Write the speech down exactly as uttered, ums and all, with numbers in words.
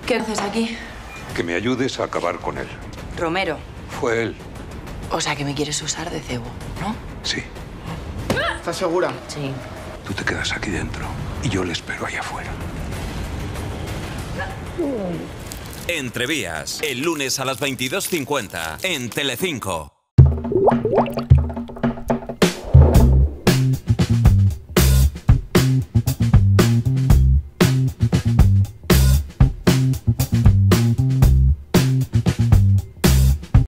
¿Qué haces aquí? Que me ayudes a acabar con él. Romero. Fue él. O sea, que me quieres usar de cebo, ¿no? Sí. ¿Estás segura? Sí. Tú te quedas aquí dentro y yo le espero allá afuera. Entrevías, el lunes a las veintidós cincuenta en Telecinco.